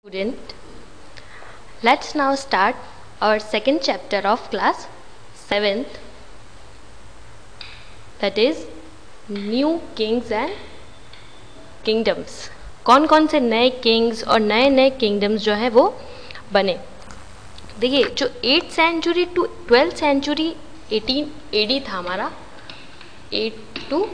Student, let's now start our second chapter of class 7th, that is New Kings and Kingdoms. कौन कौन से नए Kings और नए नए किंगडम्स जो है वो बने. देखिए, जो 8th century to 12th century 18 AD था हमारा, 8 to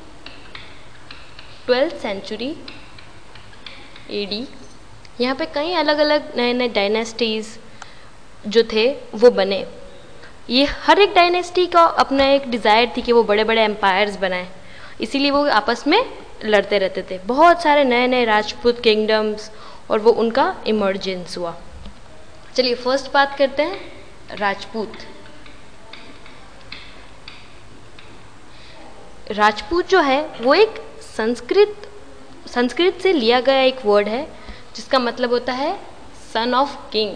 12th सेंचुरी AD, यहाँ पे कई अलग अलग नए नए डायनेस्टीज़ जो थे वो बने. ये हर एक डायनेस्टी का अपना एक डिज़ायर थी कि वो बड़े बड़े एम्पायर्स बनाएं, इसीलिए वो आपस में लड़ते रहते थे. बहुत सारे नए नए राजपूत किंगडम्स और वो उनका इमर्जेंस हुआ. चलिए फर्स्ट बात करते हैं राजपूत. राजपूत जो है वो एक संस्कृत से लिया गया एक वर्ड है जिसका मतलब होता है son of king.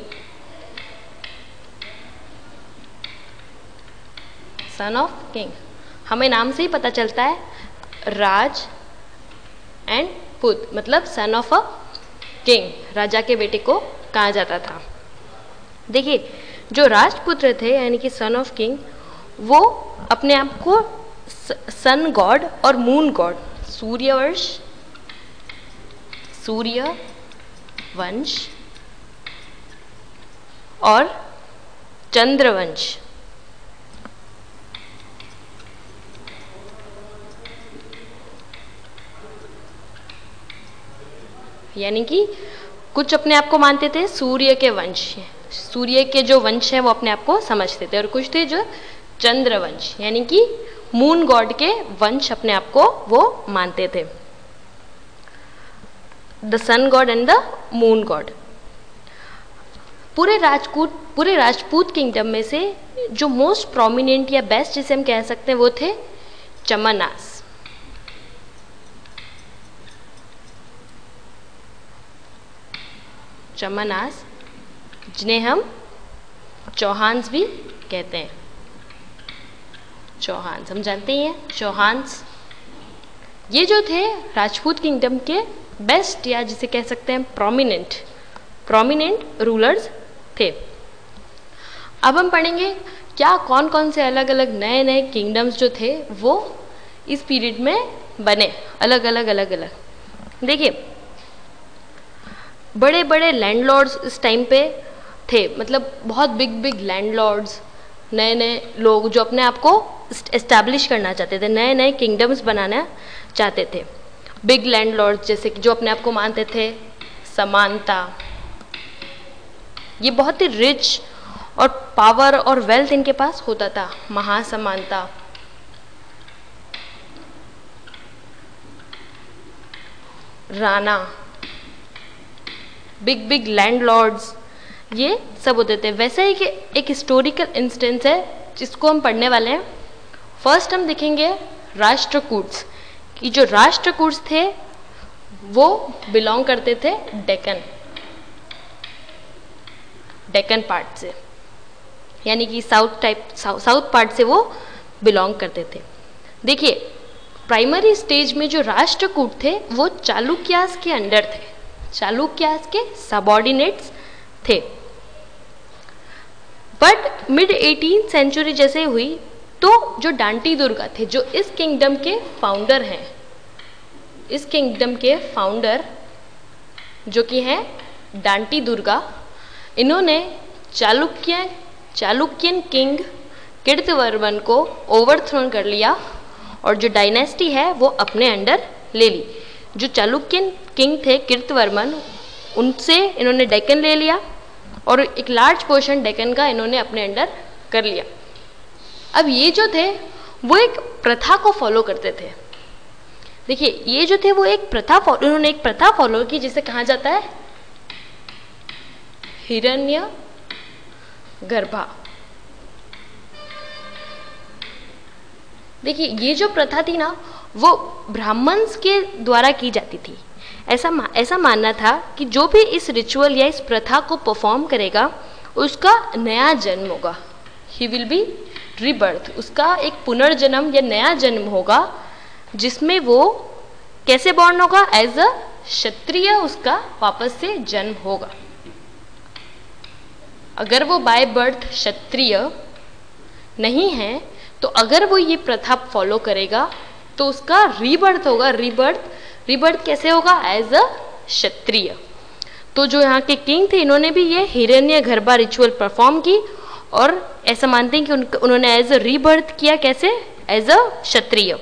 Son of king हमें नाम से ही पता चलता है. राज एंड पुत मतलब सन ऑफ अ किंग, राजा के बेटे को कहा जाता था. देखिए, जो राजपुत्र थे यानी कि सन ऑफ किंग, वो अपने आप को सन गॉड और मून गॉड, सूर्य वंश और चंद्रवंश, यानी कि कुछ अपने आप को मानते थे सूर्य के वंश, सूर्य के जो वंश है वो अपने आप को समझते थे, और कुछ थे जो चंद्रवंश यानी कि मून गॉड के वंश अपने आप को वो मानते थे. The sun god and the moon god. पूरे राजपूत किंगडम में से जो मोस्ट प्रोमिनेंट या बेस्ट जिसे हम कह सकते हैं वो थे चमनास. चमनास जिन्हें हम चौहान्स भी कहते हैं. चौहान्स हम जानते ही हैं. चौहान्स ये जो थे राजपूत किंगडम के बेस्ट या जिसे कह सकते हैं प्रोमिनेंट रूलर्स थे. अब हम पढ़ेंगे क्या कौन कौन से अलग अलग नए नए किंगडम्स जो थे वो इस पीरियड में बने, अलग अलग. देखिए, बड़े बड़े लैंडलॉर्ड्स इस टाइम पे थे, मतलब बहुत बिग लैंडलॉर्ड्स, नए नए लोग जो अपने आप को एस्टैब्लिश करना चाहते थे, नए नए किंगडम्स बनाना चाहते थे. बिग लैंडलॉर्ड जैसे कि जो अपने आप को मानते थे समानता, ये बहुत ही रिच और पावर और वेल्थ इनके पास होता था. महासमानता, राणा, बिग लैंडलॉर्ड्स, ये सब होते थे. वैसे ही कि एक हिस्टोरिकल इंस्टेंस है जिसको हम पढ़ने वाले हैं. फर्स्ट हम देखेंगे राष्ट्रकूट्स कि जो राष्ट्रकूट्स थे वो बिलोंग करते थे डेक्कन पार्ट से, यानी कि साउथ पार्ट से वो बिलोंग करते थे. देखिए, प्राइमरी स्टेज में जो राष्ट्रकूट थे वो चालुक्यास के अंडर थे, चालुक्यास के सबऑर्डिनेट्स थे. बट मिड 18th सेंचुरी जैसे हुई तो जो डांटी दुर्गा थे, जो इस किंगडम के फाउंडर हैं, इस किंगडम के फाउंडर जो कि हैं डांटी दुर्गा, इन्होंने चालुक्यन किंग कीर्तिवर्मन को ओवरथ्रोन कर लिया और जो डायनेस्टी है वो अपने अंडर ले ली. जो चालुक्यन किंग थे कीर्तिवर्मन, उनसे इन्होंने डेक्कन ले लिया और एक लार्ज पोर्शन डेक्कन का इन्होंने अपने अंडर कर लिया. अब ये जो थे वो एक प्रथा को फॉलो करते थे. देखिए, ये जो थे वो उन्होंने एक प्रथा फॉलो की जिसे कहा जाता है हिरण्य गर्भा. देखिए, ये जो प्रथा थी ना वो ब्राह्मण्स के द्वारा की जाती थी. ऐसा मानना था कि जो भी इस रिचुअल या इस प्रथा को परफॉर्म करेगा उसका नया जन्म होगा. ही विल बी रीबर्थ, उसका एक पुनर्जन्म या नया जन्म होगा जिसमें वो कैसे बॉर्न होगा, एज अ क्षत्रिय उसका वापस से जन्म होगा। अगर वो बाय बर्थ क्षत्रिय नहीं है तो अगर वो ये प्रथा फॉलो करेगा तो उसका रीबर्थ होगा। रीबर्थ कैसे होगा? As a Kshatriya. तो जो यहाँ के किंग थे इन्होंने भी ये हिरण्यगर्भा रिचुअल परफॉर्म की और ऐसा मानते हैं कि उन्होंने एज अ रीबर्थ किया। कैसे? As a Kshatriya.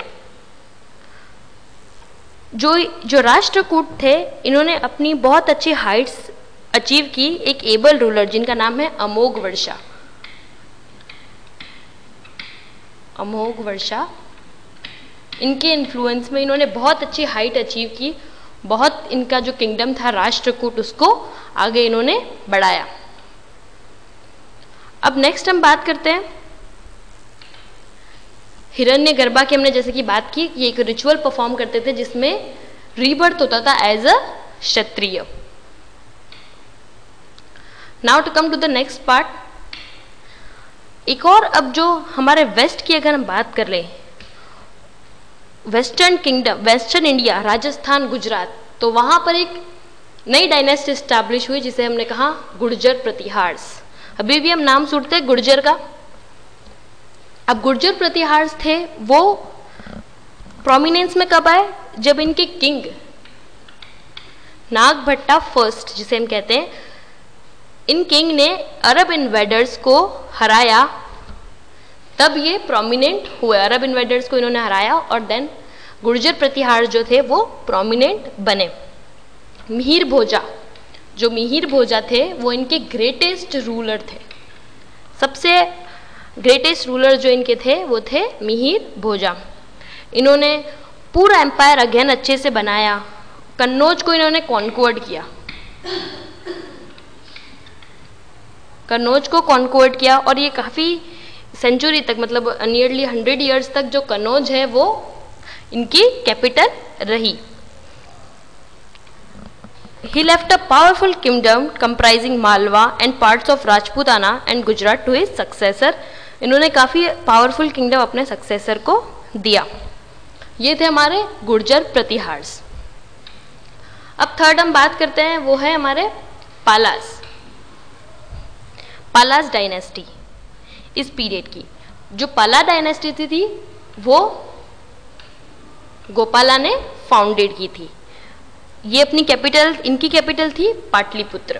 जो राष्ट्रकूट थे इन्होंने अपनी बहुत अच्छी हाइट्स अचीव की एक एबल रूलर जिनका नाम है अमोघवर्षा। अमोघवर्षा, इनके इन्फ्लुएंस में इन्होंने बहुत अच्छी हाइट अचीव की। बहुत इनका जो किंगडम था राष्ट्रकूट उसको आगे इन्होंने बढ़ाया। अब नेक्स्ट हम बात करते हैं हिरण्यगर्भा की। हमने जैसे कि बात की ये एक रिचुअल परफॉर्म करते थे जिसमें रीबर्थ होता था as a Kshatriya. Now to come to the next part. एक और अब जो हमारे वेस्ट की अगर हम बात कर लें, western kingdom, western India, Rajasthan, Gujarat, तो वहां पर एक नई डायनेस्टी स्टैब्लिश हुई जिसे हमने कहा गुर्जर प्रतिहार्स। अभी भी हम नाम सुनते हैं गुर्जर का। अब गुर्जर प्रतिहार्स थे वो प्रोमिनेंस में कब आए? जब इनके किंग नागभट्टा फर्स्ट जिसे हम कहते हैं, इन किंग ने अरब इन्वेडर्स को हराया, तब ये प्रोमिनेंट हुए। अरब इन्वेडर्स को इन्होंने हराया और देन गुर्जर प्रतिहार जो थे वो प्रोमिनेंट बने। मिहिर भोजा, जो मिहिर भोजा थे वो इनके ग्रेटेस्ट रूलर थे। सबसे ग्रेटेस्ट रूलर जो इनके थे वो थे मिहिर भोजा। इन्होंने पूरा एम्पायर अगेन अच्छे से बनाया। कन्नौज को इन्होंने कॉन्क्वर्ड किया, कन्नौज को कॉन्क्वर्ड किया और ये काफ़ी सेंचुरी तक, मतलब नियरली 100 ईयर्स तक जो कन्नौज है वो इनकी कैपिटल रही। He left a powerful kingdom comprising Malwa and parts of Rajputana and Gujarat to his successor. इन्होंने काफ़ी पावरफुल किंगडम अपने सक्सेसर को दिया। ये थे हमारे गुर्जर प्रतिहार्स। अब थर्ड हम बात करते हैं वो है हमारे पालास। पालास डायनेस्टी इस पीरियड की। जो पाला डायनेस्टी थी वो गोपाला ने फाउंडेड की थी। ये अपनी कैपिटल, इनकी कैपिटल थी पाटलिपुत्र।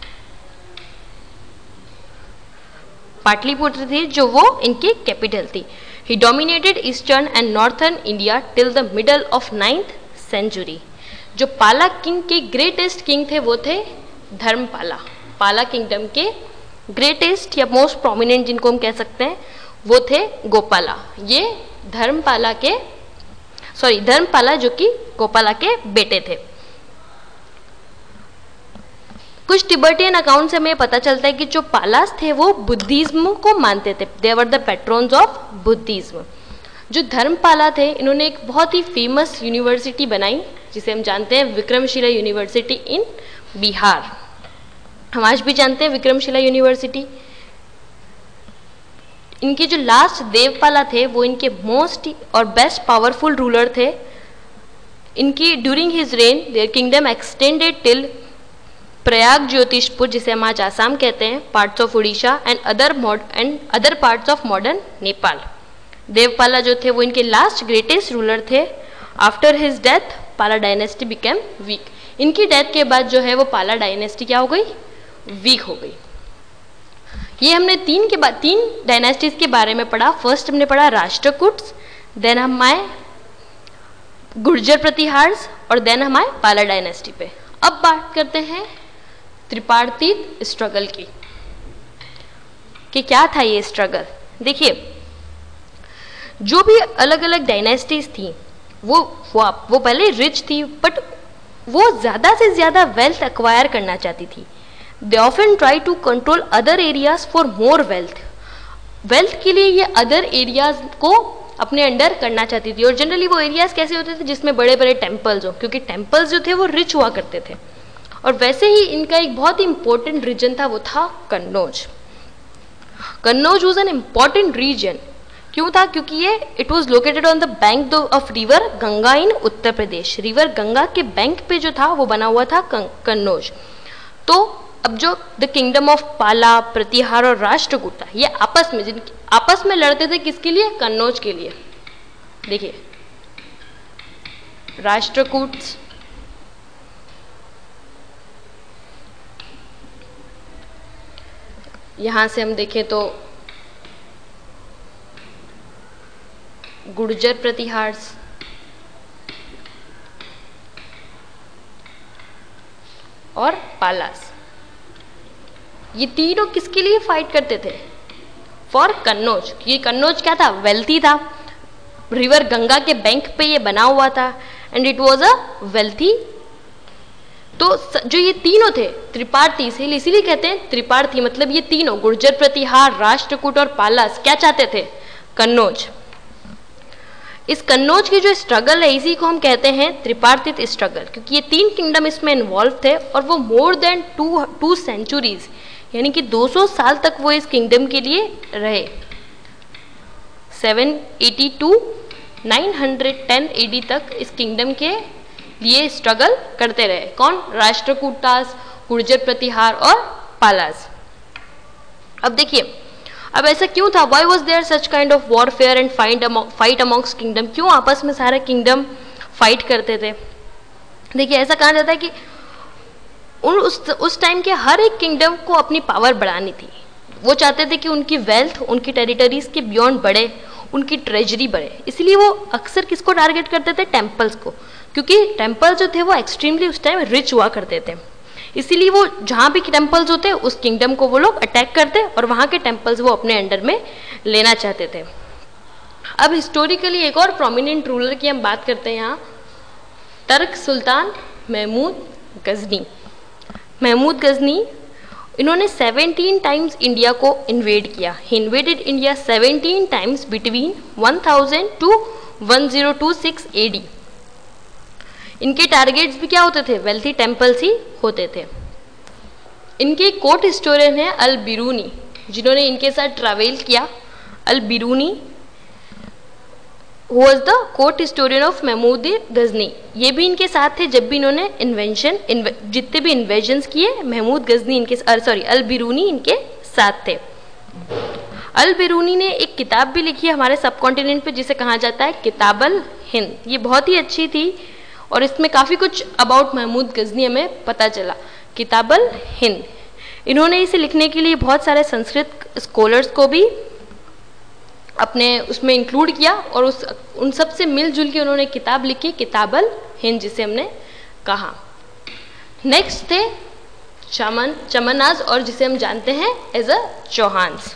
पाटलिपुत्र थी जो वो इनकी कैपिटल थी। He dominated eastern and northern India till the middle of 9th century. जो पाला किंग के ग्रेटेस्ट किंग थे वो थे धर्मपाला। पाला किंगडम के ग्रेटेस्ट या मोस्ट प्रोमिनेंट जिनको हम कह सकते हैं वो थे गोपाला। ये धर्मपाला जो कि गोपाला के बेटे थे। कुछ तिब्बतियन अकाउंट से हमें पता चलता है कि जो पालास थे वो बुद्धिज्म को मानते थे। They were the patrons of Buddhism. जो धर्मपाला थे इन्होंने एक बहुत ही फेमस यूनिवर्सिटी बनाई जिसे हम जानते हैं विक्रमशिला यूनिवर्सिटी इन बिहार। हम आज भी जानते हैं विक्रमशिला यूनिवर्सिटी। इनके जो लास्ट देवपाला थे वो इनके मोस्ट और बेस्ट पावरफुल रूलर थे। इनकी during his reign their kingdom extended till Prayag Jyotishpur जिसे हम आज आसाम कहते हैं, parts of Orissa and other parts of modern Nepal. Devapala जो थे वो इनके लास्ट ग्रेटेस्ट रूलर थे। After his death Pala dynasty became weak. इनकी डेथ के बाद जो है वो पाला डायनेस्टी क्या हो गई? वीक हो गई। ये हमने तीन डायनेस्टीज के बारे में पढ़ा। फर्स्ट हमने पढ़ा राष्ट्रकूट्स, देन हम आए गुर्जर प्रतिहार्स और देन हम आए पाला डायनेस्टी पे। अब बात करते हैं त्रिपार्थित स्ट्रगल की कि क्या था ये स्ट्रगल। देखिए जो भी अलग अलग डायनेस्टीज थी वो पहले रिच थी बट वो ज़्यादा से ज़्यादा वेल्थ एक्वायर करना चाहती थी। They often try to control other areas for more wealth. Wealth के लिए ये अदर एरियाज को अपने अंडर करना चाहती थी। और जनरली वो एरियाज कैसे होते थे जिसमें बड़े बड़े टेम्पल्स हो, क्योंकि टेम्पल्स जो थे वो रिच हुआ करते थे। और वैसे ही इनका एक बहुत ही इंपॉर्टेंट रीजन था वो था Kannauj. Kannauj was an important region क्यों था? क्योंकि ये it was located on the bank of river Ganga in Uttar Pradesh. River Ganga के बैंक पे जो था वो बना हुआ था कन्नौज। तो अब जो द किंगडम ऑफ पाला, प्रतिहार और राष्ट्रकूट था, ये आपस में लड़ते थे किसके लिए? कन्नौज के लिए। देखिए राष्ट्रकूट, यहां से हम देखें तो गुर्जर प्रतिहार्स और पालास, ये तीनों किसके लिए फाइट करते थे? फॉर कन्नौज। ये कन्नौज क्या था? वेल्थी था, रिवर गंगा के बैंक पे ये बना हुआ था and it was a wealthy. तो जो ये तीनों थे त्रिपार्थी, इसीलिए कहते हैं त्रिपार्थी, मतलब ये तीनों गुर्जर प्रतिहार, राष्ट्रकूट और पालास क्या चाहते थे? कन्नौज। इस कन्नौज की जो स्ट्रगल है इसी को हम कहते हैं त्रिपार्थित स्ट्रगल, क्योंकि ये तीन किंगडम इसमें इन्वॉल्व थे और वो मोर देन 2 सेंचुरीज यानी कि 200 साल तक वो इस किंगडम के लिए रहे। 780 to 910 AD तक इस किंगडम के लिए स्ट्रगल करते रहे। कौन? राष्ट्रकूटास, गुर्जर प्रतिहार और पालास। अब देखिए, अब ऐसा क्यों था? Why was there such kind of warfare and fight amongst kingdom? क्यों आपस में सारे किंगडम फाइट करते थे? देखिए ऐसा कहा जाता है कि उस टाइम के हर एक किंगडम को अपनी पावर बढ़ानी थी। वो चाहते थे कि उनकी वेल्थ, उनकी टेरिटरीज के बियॉन्ड बढ़े, उनकी ट्रेजरी बढ़े। इसलिए वो अक्सर किसको टारगेट करते थे? टेम्पल्स को, क्योंकि टेम्पल जो थे वो एक्सट्रीमली उस टाइम रिच हुआ करते थे। इसीलिए वो जहाँ भी टेम्पल्स होते उस किंगडम को वो लोग अटैक करते और वहाँ के टेम्पल्स वो अपने अंडर में लेना चाहते थे। अब हिस्टोरिकली एक और प्रोमिनेंट रूलर की हम बात करते हैं यहाँ, टर्क सुल्तान महमूद गजनी। महमूद गजनी, इन्होंने 17 टाइम्स इंडिया को इन्वेड किया। He invaded India 17 times between 1000 to 1026 AD। इनके टारगेट्स भी क्या होते थे? वेल्थी टेम्पल्स ही होते थे। इनके कोर्ट हिस्टोरियन है अल बिरूनी, जिन्होंने इनके साथ ट्रैवल किया। Al Biruni was the court historian of Mahmud Ghazni. ये भी इनके साथ थे जब भी इन्होंने जितने भी इन्वेजन्स किए, महमूद गजनी अल बिरूनी इनके साथ थे। अल बिरूनी ने एक किताब भी लिखी है हमारे सब कॉन्टिनेंट पे, जिसे कहा जाता है किताबल हिंद। ये बहुत ही अच्छी थी और इसमें काफ़ी कुछ अबाउट महमूद गजनी हमें पता चला। किताबल हिंद, इन्होंने इसे लिखने के लिए बहुत सारे संस्कृत स्कॉलर्स को भी अपने उसमें इंक्लूड किया और उन सब से मिलजुल के उन्होंने किताब लिखी, किताबल हिंद, जिसे हमने कहा। नेक्स्ट थे चमनाज, और जिसे हम जानते हैं एज अ चौहान्स।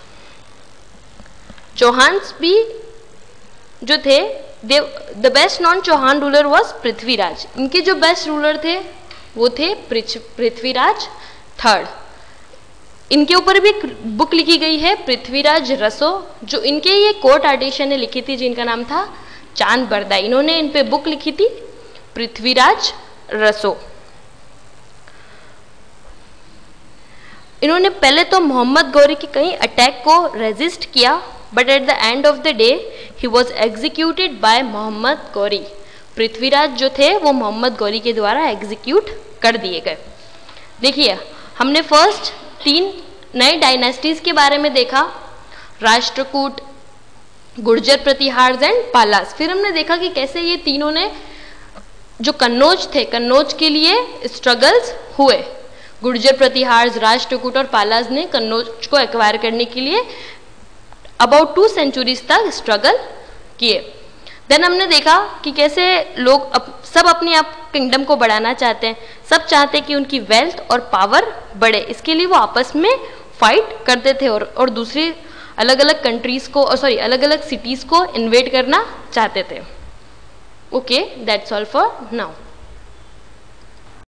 चौहान्स भी जो थे, the best known Chauhan ruler was Prithviraj. इनके जो बेस्ट रूलर थे वो थे पृथ्वीराज थर्ड। इनके ऊपर भी एक बुक लिखी गई है, पृथ्वीराज रसो, जो इनके ये कोर्ट आर्टिशन ने लिखी थी, जिनका नाम था चांद बरदा। इन्होंने इन पे बुक लिखी थी पृथ्वीराज रसो। इन्होंने पहले तो मोहम्मद गौरी के कई अटैक को रेजिस्ट किया, but at the end of the day he was executed by Mohammad Ghori. Prithviraj जो थे वो मोहम्मद गौरी के द्वारा एग्जीक्यूट कर दिए गए। देखिए, हमने फर्स्ट 3 नए डायनेस्टीज के बारे में देखा, राष्ट्रकूट, गुर्जर प्रतिहार एंड पालास। फिर हमने देखा कि कैसे ये तीनों ने जो कन्नौज थे, कन्नौज के लिए स्ट्रगल्स हुए। गुर्जर प्रतिहार, राष्ट्रकूट और पालास ने कन्नौज को एक्वायर करने के लिए अबाउट 2 सेंचुरीज तक स्ट्रगल किए। देन हमने देखा कि कैसे लोग सब अपने आप किंगडम को बढ़ाना चाहते हैं, सब चाहते हैं कि उनकी वेल्थ और पावर बढ़े। इसके लिए वो आपस में फाइट करते थे और दूसरी अलग अलग कंट्रीज को अलग अलग सिटीज को इन्वेड करना चाहते थे। Okay, that's all for now.